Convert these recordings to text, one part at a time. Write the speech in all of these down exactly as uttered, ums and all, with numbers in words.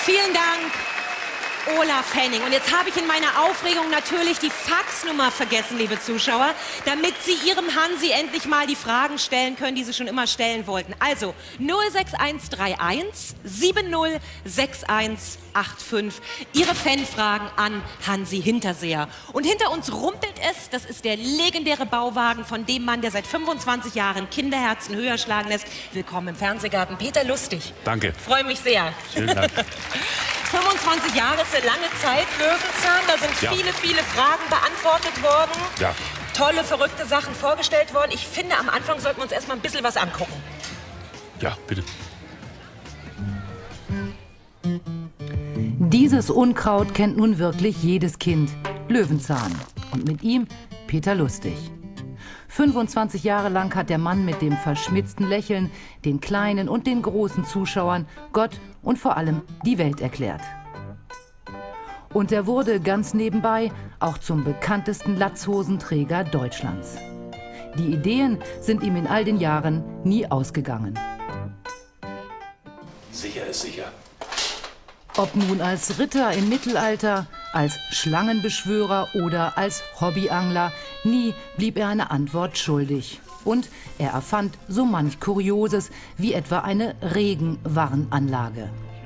Vielen Dank, Olaf Henning. Und jetzt habe ich in meiner Aufregung natürlich die Faxnummer vergessen, liebe Zuschauer, damit Sie Ihrem Hansi endlich mal die Fragen stellen können, die Sie schon immer stellen wollten. Also null sechs eins drei eins sieben null sechs eins acht fünf. Ihre Fanfragen an Hansi Hinterseher. Und hinter uns rumpelt es, das ist der legendäre Bauwagen von dem Mann, der seit fünfundzwanzig Jahren Kinderherzen höher schlagen lässt. Willkommen im Fernsehgarten, Peter Lustig. Danke. Freue mich sehr. Vielen Dank. fünfundzwanzig Jahre ist eine lange Zeit, Löwenzahn, da sind Ja. viele, viele Fragen beantwortet worden. Ja. Tolle, verrückte Sachen vorgestellt worden. Ich finde, am Anfang sollten wir uns erstmal ein bisschen was angucken. Ja, bitte. Dieses Unkraut kennt nun wirklich jedes Kind. Löwenzahn. Und mit ihm Peter Lustig. fünfundzwanzig Jahre lang hat der Mann mit dem verschmitzten Lächeln den kleinen und den großen Zuschauern Gott und vor allem die Welt erklärt. Und er wurde ganz nebenbei auch zum bekanntesten Latzhosenträger Deutschlands. Die Ideen sind ihm in all den Jahren nie ausgegangen. Sicher ist sicher. Ob nun als Ritter im Mittelalter, als Schlangenbeschwörer oder als Hobbyangler, nie blieb er eine Antwort schuldig. Und er erfand so manch Kurioses, wie etwa eine Regenwarnanlage.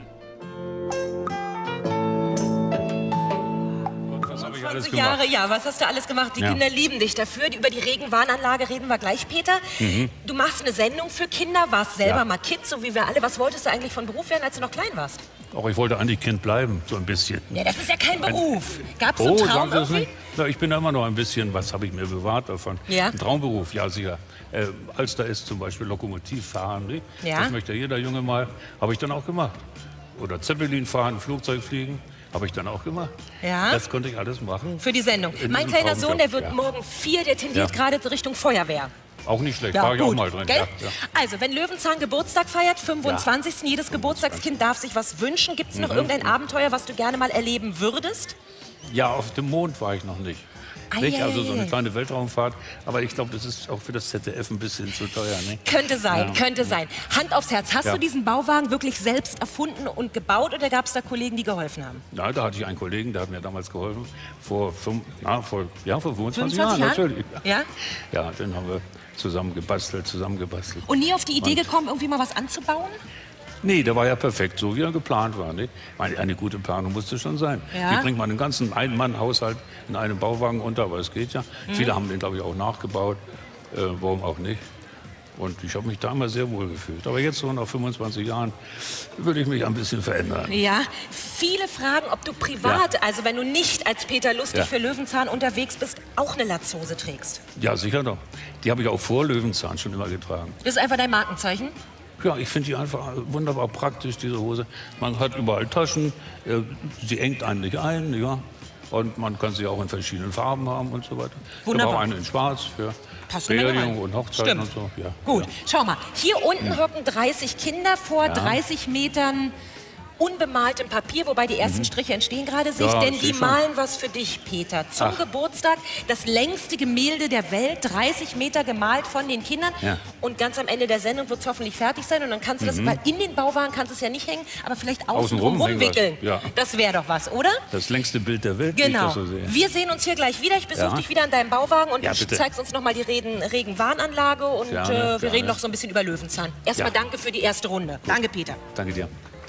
fünfundzwanzig Jahre, ja, was hast du alles gemacht? Die Ja. Kinder lieben dich dafür. Über die Regenwarnanlage reden wir gleich, Peter. Mhm. Du machst eine Sendung für Kinder, warst selber Ja. mal Kind, so wie wir alle. Was wolltest du eigentlich von Beruf werden, als du noch klein warst? Auch ich wollte eigentlich Kind bleiben, so ein bisschen. Ja, das ist ja kein Beruf. Gab es Oh, einen Traum sagen Sie das irgendwie? nicht? Na, ich bin da immer noch ein bisschen, was habe ich mir bewahrt davon? Ja. Ein Traumberuf, ja sicher. Äh, als da ist zum Beispiel Lokomotivfahren, nicht? Ja. Das möchte jeder Junge mal, habe ich dann auch gemacht. Oder Zeppelin fahren, Flugzeug fliegen, habe ich dann auch gemacht. Ja. Das konnte ich alles machen. Für die Sendung. In Mein diesem kleiner Sohn, der wird Traumjob, ja. morgen vier, der tendiert Ja. gerade Richtung Feuerwehr. Auch nicht schlecht, Ja, war ich auch gut. mal drin. Gell? Ja, ja. Also, wenn Löwenzahn Geburtstag feiert, fünfundzwanzigsten Jedes Geburtstagskind darf sich was wünschen. Gibt es noch Mhm. irgendein Abenteuer, was du gerne mal erleben würdest? Ja, auf dem Mond war ich noch nicht. Ei, Nicht? ei, Also so ei. eine kleine Weltraumfahrt. Aber ich glaube, das ist auch für das Z D F ein bisschen zu teuer. Nicht? Könnte sein, Ja. könnte sein. Hand aufs Herz, hast Ja. du diesen Bauwagen wirklich selbst erfunden und gebaut oder gab es da Kollegen, die geholfen haben? Ja, da hatte ich einen Kollegen, der hat mir damals geholfen. Vor, fünf, na, vor, ja, vor fünfundzwanzig fünfundzwanzig Jahren, Jahren? natürlich. Ja? Ja, den haben wir zusammen gebastelt, zusammen gebastelt. Und nie auf die Idee Und- gekommen, irgendwie mal was anzubauen? Nee, der war ja perfekt, so wie er geplant war. Nicht? Eine, eine gute Planung musste schon sein. Ja. Wie bringt man einen ganzen Ein-Mann-Haushalt in einem Bauwagen unter? Aber es geht ja. Mhm. Viele haben den, glaube ich, auch nachgebaut. Äh, warum auch nicht? Und ich habe mich da immer sehr wohl gefühlt. Aber jetzt so nach fünfundzwanzig Jahren würde ich mich ein bisschen verändern. Ja, viele fragen, ob du privat, Ja. also wenn du nicht als Peter Lustig Ja. für Löwenzahn unterwegs bist, auch eine Latzhose trägst. Ja, sicher doch. Die habe ich auch vor Löwenzahn schon immer getragen. Das ist einfach dein Markenzeichen? Ja, ich finde die einfach wunderbar praktisch, diese Hose. Man hat überall Taschen, äh, sie engt einen nicht ein, ja. Und man kann sie auch in verschiedenen Farben haben und so weiter. Ich Wunderbar. habe auch eine in Schwarz für Passt eine Menge Beerdigung rein. und Hochzeiten Stimmt. und so. Ja. Gut, Ja. schau mal. Hier unten hocken dreißig Kinder vor Ja. dreißig Metern unbemaltem Papier, wobei die ersten Striche entstehen gerade sich, Ja, denn ich die seh schon. malen was für dich, Peter. Zum Ach. Geburtstag das längste Gemälde der Welt, dreißig Meter gemalt von den Kindern. Ja. Und ganz am Ende der Sendung wird es hoffentlich fertig sein und dann kannst du das, weil in den Bauwagen kannst du es ja nicht hängen, aber vielleicht außen Außenrum rum hängen wir- rumwickeln. ja. Das wäre doch was, oder? Das längste Bild der Welt, wie ich Genau. das so sehe. Wir sehen uns hier gleich wieder. Ich besuche Ja. dich wieder an deinem Bauwagen und Ja, du bitte. zeigst uns nochmal die Regen Regenwarnanlage und Gerne, äh, wir gerne. reden noch so ein bisschen über Löwenzahn. Erstmal Ja. danke für die erste Runde. Danke, Peter. Danke dir.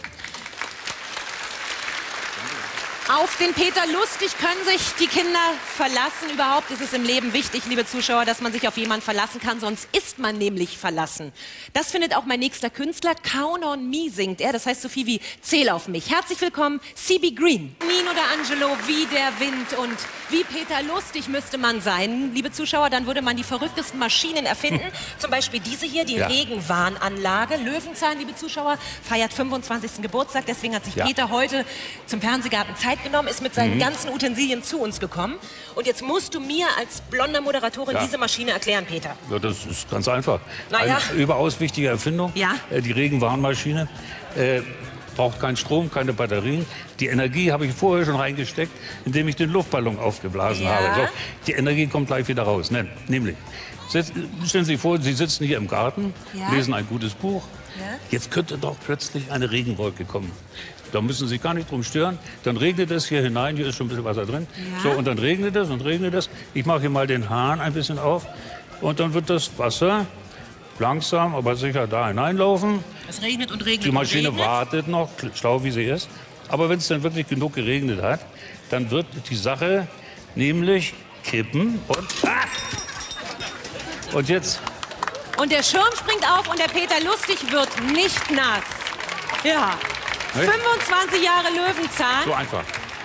Auf den Peter Lustig können sich die Kinder verlassen. Überhaupt ist es im Leben wichtig, liebe Zuschauer, dass man sich auf jemanden verlassen kann, sonst ist man nämlich verlassen. Das findet auch mein nächster Künstler, Count on Me singt er. Das heißt so viel wie Zähl auf mich. Herzlich willkommen, C B Green. Nino D'Angelo, wie der Wind und wie Peter Lustig müsste man sein. Liebe Zuschauer, dann würde man die verrücktesten Maschinen erfinden. Zum Beispiel diese hier, die Ja. Regenwarnanlage. Löwenzahn, liebe Zuschauer, feiert fünfundzwanzigsten Geburtstag. Deswegen hat sich Ja. Peter heute zum Fernsehgarten Zeit genommen, ist mit seinen ganzen Utensilien zu uns gekommen. Und jetzt musst du mir als blonder Moderatorin Ja. diese Maschine erklären, Peter. Ja, das ist ganz einfach. Na ja. Eine überaus wichtige Erfindung, Ja. äh, die Regenwarnmaschine. Äh, braucht keinen Strom, keine Batterien. Die Energie habe ich vorher schon reingesteckt, indem ich den Luftballon aufgeblasen Ja. habe. So, die Energie kommt gleich wieder raus. Ne, nämlich, setz- stellen Sie sich vor, Sie sitzen hier im Garten, Ja. lesen ein gutes Buch. Ja. Jetzt könnte doch plötzlich eine Regenwolke kommen. Da müssen Sie sich gar nicht drum stören. Dann regnet es hier hinein, hier ist schon ein bisschen Wasser drin. Ja. So, und dann regnet es und regnet es. Ich mache hier mal den Hahn ein bisschen auf. Und dann wird das Wasser langsam, aber sicher da hineinlaufen. Es regnet und regnet Die Maschine und regnet. wartet noch, schlau wie sie ist. Aber wenn es dann wirklich genug geregnet hat, dann wird die Sache nämlich kippen und... Ah! Und jetzt... Und der Schirm springt auf und der Peter Lustig wird nicht nass. Ja. Ne? fünfundzwanzig Jahre Löwenzahn. So einfach.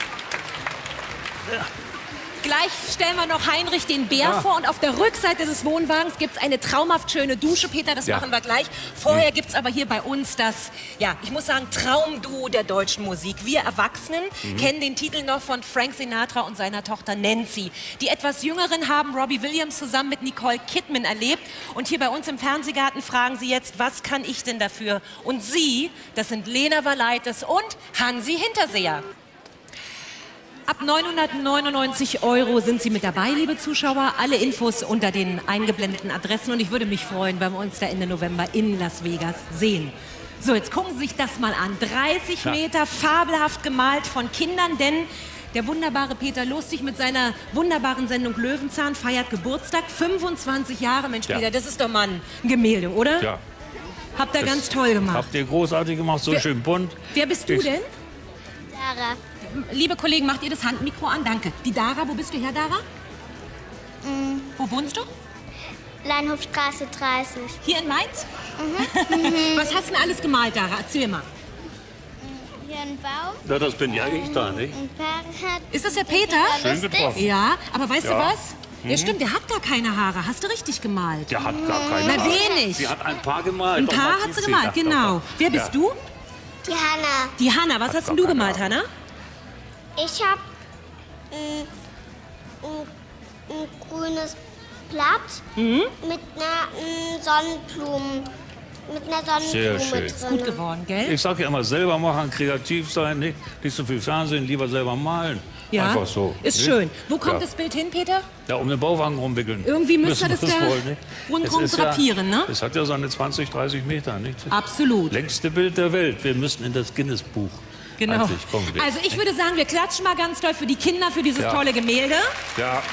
Gleich stellen wir noch Heinrich den Bär Ja. vor und auf der Rückseite des Wohnwagens gibt es eine traumhaft schöne Dusche. Peter, das Ja. machen wir gleich. Vorher gibt es aber hier bei uns das, ja, ich muss sagen, Traumduo der deutschen Musik. Wir Erwachsenen kennen den Titel noch von Frank Sinatra und seiner Tochter Nancy. Die etwas Jüngeren haben Robbie Williams zusammen mit Nicole Kidman erlebt. Und hier bei uns im Fernsehgarten fragen sie jetzt, was kann ich denn dafür? Und sie, das sind Lena Valaitis und Hansi Hinterseher. Ab neunhundertneunundneunzig Euro sind Sie mit dabei, liebe Zuschauer. Alle Infos unter den eingeblendeten Adressen. Und ich würde mich freuen, wenn wir uns da Ende November in Las Vegas sehen. So, jetzt gucken Sie sich das mal an. dreißig Ja. Meter, fabelhaft gemalt von Kindern, denn der wunderbare Peter Lustig mit seiner wunderbaren Sendung Löwenzahn feiert Geburtstag. fünfundzwanzig Jahre, Mensch, Ja. Peter, das ist doch mal ein Gemälde, oder? Ja, Habt ihr das ganz toll gemacht. habt ihr großartig gemacht, so Wer- schön bunt. Wer bist du Ich- denn? Sarah. Liebe Kollegen, macht ihr das Handmikro an? Danke. Die Dara, wo bist du her, Dara? Wo wohnst du? Leinhofstraße dreißig. Hier in Mainz? Was hast du denn alles gemalt, Dara? Erzähl mal. Hier ein Baum, Ja, das bin ja ich da, nicht? ein Fahrrad. Ist das der Peter? Schön getroffen. Ja, aber weißt Ja. du was? Ja, stimmt, der hat gar keine Haare. Hast du richtig gemalt? Der hat gar keine Na, Haare. wenig. Sie hat ein paar gemalt. Ein Doch, paar man hat sieht sie gemalt, Doch, doch, genau. doch. Wer bist Ja. du? Die Hanna. Die Hanna. Was hast denn du gar gemalt, keine Hanna? Ich habe ein, ein, ein grünes Blatt Mhm. mit einer mm, Sonnenblume, mit einer Sonnenblume Sehr schön. drin. Gut geworden, gell? Ich sag ja immer, selber machen, kreativ sein, nicht, nicht so viel Fernsehen, lieber selber malen. Ja, Einfach so. ist nicht? schön. Wo kommt Ja. das Bild hin, Peter? Ja, um den Bauwagen rumwickeln. Irgendwie müsst ihr Müssen das wir da wohl, nicht? rundherum Es ist ja- drapieren, ne? Es hat ja seine zwanzig, dreißig Meter, nicht? Absolut. Längste Bild der Welt. Wir müssen in das Guinness-Buch. Genau. Eigentlich kommen wir. Also ich würde sagen, wir klatschen mal ganz doll für die Kinder, für dieses Ja. tolle Gemälde. Ja,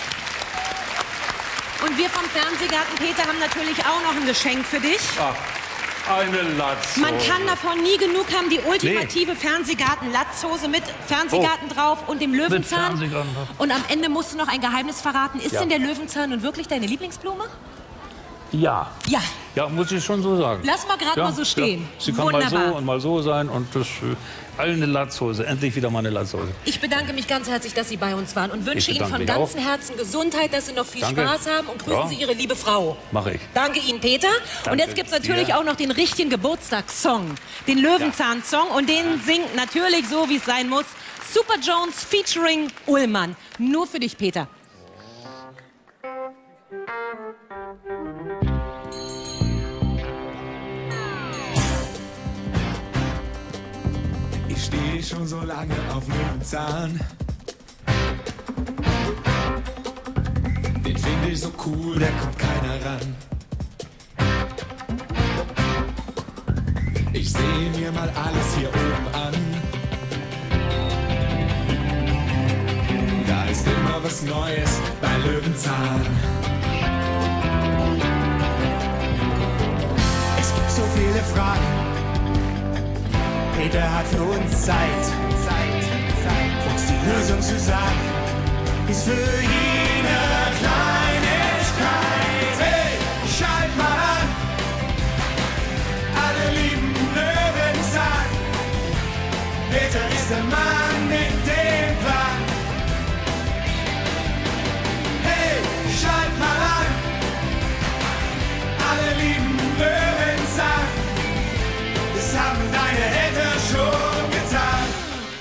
Und wir vom Fernsehgarten, Peter, haben natürlich auch noch ein Geschenk für dich. ach, eine Latzhose. Man kann davon nie genug haben, die ultimative Fernsehgarten-Latzhose mit Fernsehgarten drauf und dem Löwenzahn. Fernsehgarten drauf. Und am Ende musst du noch ein Geheimnis verraten. Ist Ja. denn der Löwenzahn nun wirklich deine Lieblingsblume? Ja. Ja. Ja, muss ich schon so sagen. Lass mal gerade ja, mal so stehen. Ja. Sie kann Wunderbar. mal so und mal so sein und das äh, alle eine Latzhose. Endlich wieder mal eine Latzhose. Ich bedanke mich ganz herzlich, dass Sie bei uns waren und wünsche Ich Ihnen von bedanke mich ganzem Herzen Gesundheit, dass Sie noch viel Danke. Spaß haben und grüßen Ja. Sie Ihre liebe Frau. Mache ich. Danke Ihnen, Peter. Und Danke jetzt gibt es natürlich dir. auch noch den richtigen Geburtstagssong, den Löwenzahn-Song. Und den singt natürlich so, wie es sein muss, Super Jones featuring Ullmann. Nur für dich, Peter. Ich stehe schon so lange auf Löwenzahn. Den finde ich so cool, da kommt keiner ran. Ich sehe mir mal alles hier oben an. Da ist immer was Neues bei Löwenzahn. Es gibt so viele Fragen. Peter hat für uns Zeit, uns die Lösung zu sagen, ist für jede Kleinigkeit. Hey, schalt mal an, alle lieben Löwenzahn. Peter ist der Mann mit dem Plan. Hey, schalt mal an, alle lieben Löwenzahn. Das haben deine Eltern schon getan.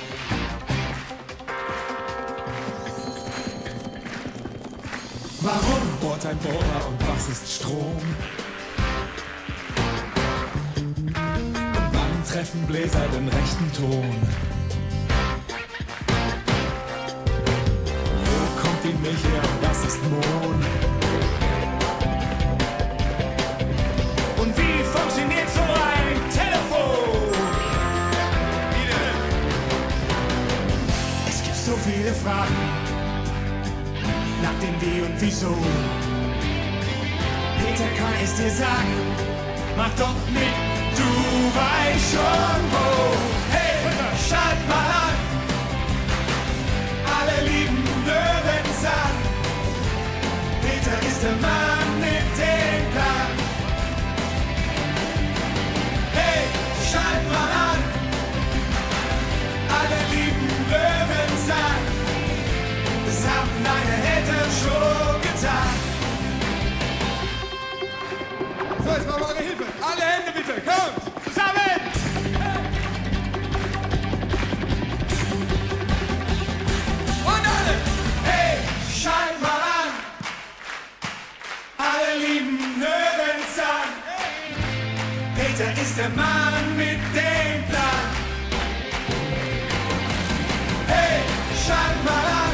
Warum bohrt ein Bohrer und was ist Strom? Und wann treffen Bläser den rechten Ton. Wo kommt die Milch her und was ist Mohn? Und wie funktioniert so ein Telefon? Es gibt so viele Fragen nach dem Wie und Wieso. Peter kann es dir sagen, mach doch mit, du weißt schon wo. Hey, schalt mal an, alle lieben Löwenzahn. Peter ist der Mann mit dem Plan. Hey, schalt mal an, alle lieben Löwenzahn. Das haben deine Eltern schon getan. So, jetzt mal eure Hilfe. Alle Hände bitte, kommt! Zusammen! Und alle! Hey, schalt mal an! Alle lieben Löwenzahn! Peter ist der Mann mit dem Plan. Hey, schalt mal an!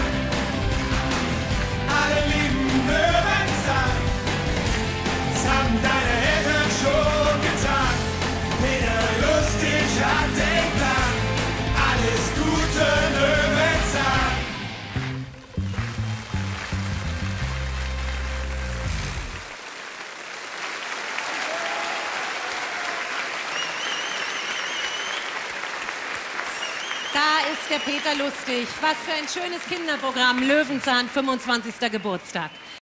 Alle lieben Löwenzahn! Das haben deine Eltern schon getan. Peter Lustig hat den Plan. Alles Gute, Löwenzahn. Da ist der Peter Lustig. Was für ein schönes Kinderprogramm. Löwenzahn, fünfundzwanzigster Geburtstag.